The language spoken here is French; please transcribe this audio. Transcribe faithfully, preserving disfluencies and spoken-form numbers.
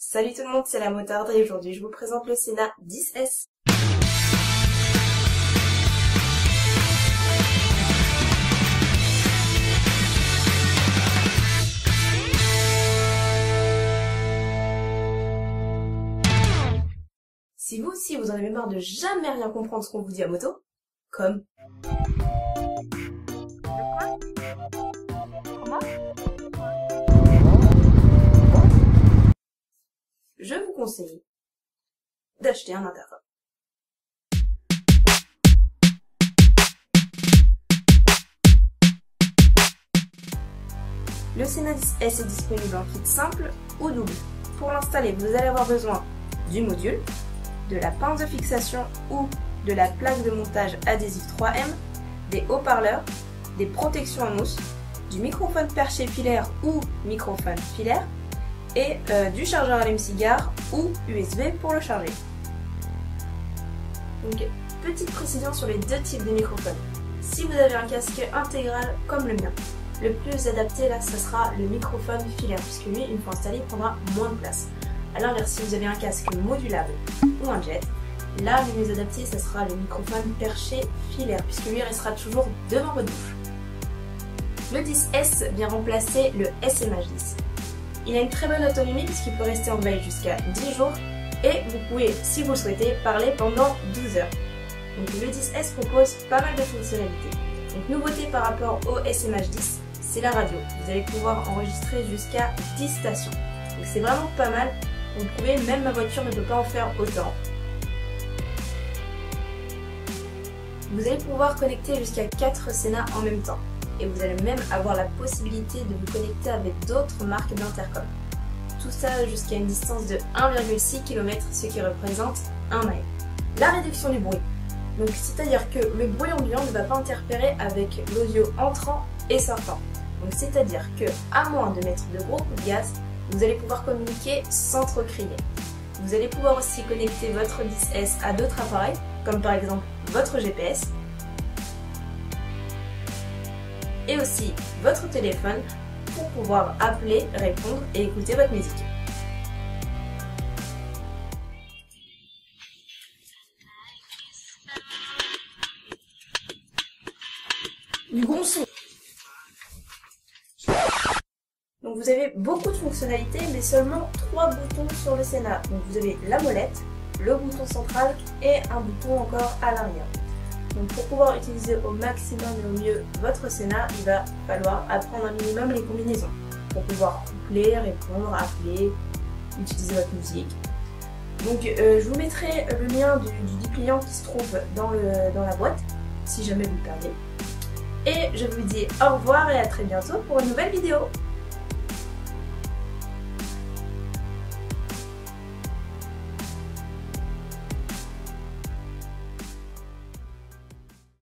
Salut tout le monde, c'est la Motarde et aujourd'hui je vous présente le Sena dix S. Si vous aussi vous en avez marre de jamais rien comprendre ce qu'on vous dit à moto, comme... Je vous conseille d'acheter un intercom. Le Sena dix S est disponible en kit simple ou double. Pour l'installer, vous allez avoir besoin du module, de la pince de fixation ou de la plaque de montage adhésif trois M, des haut-parleurs, des protections en mousse, du microphone perché filaire ou microphone filaire, et euh, du chargeur allume-cigare ou U S B pour le charger. Donc, petite précision sur les deux types de microphones. Si vous avez un casque intégral comme le mien, le plus adapté là, ce sera le microphone filaire, puisque lui, une fois installé, il prendra moins de place. A l'inverse, si vous avez un casque modulable ou un jet, là, le mieux adapté, ce sera le microphone perché filaire, puisque lui restera toujours devant votre bouche. Le dix S vient remplacer le S M H dix. Il a une très bonne autonomie puisqu'il peut rester en veille jusqu'à dix jours et vous pouvez, si vous le souhaitez, parler pendant douze heures. Donc le dix S propose pas mal de fonctionnalités. Donc nouveauté par rapport au S M H dix, c'est la radio. Vous allez pouvoir enregistrer jusqu'à dix stations. Donc c'est vraiment pas mal. Vous pouvez, même ma voiture ne peut pas en faire autant. Vous allez pouvoir connecter jusqu'à quatre Sena en même temps. Et vous allez même avoir la possibilité de vous connecter avec d'autres marques d'intercom. Tout ça jusqu'à une distance de un virgule six kilomètres, ce qui représente un mile. La réduction du bruit. Donc c'est-à-dire que le bruit ambiant ne va pas interférer avec l'audio entrant et sortant. Donc c'est-à-dire que, à moins de mettre de gros coups de gaz, vous allez pouvoir communiquer sans trop crier. Vous allez pouvoir aussi connecter votre dix S à d'autres appareils, comme par exemple votre G P S, et aussi votre téléphone pour pouvoir appeler, répondre et écouter votre musique. Du bon son. Donc vous avez beaucoup de fonctionnalités mais seulement trois boutons sur le Sena. Donc vous avez la molette, le bouton central et un bouton encore à l'arrière. Donc pour pouvoir utiliser au maximum et au mieux votre Sena, il va falloir apprendre un minimum les combinaisons pour pouvoir coupler, répondre, appeler, utiliser votre musique. Donc euh, je vous mettrai le lien du, du dépliant qui se trouve dans, le, dans la boîte, si jamais vous le perdez. Et je vous dis au revoir et à très bientôt pour une nouvelle vidéo.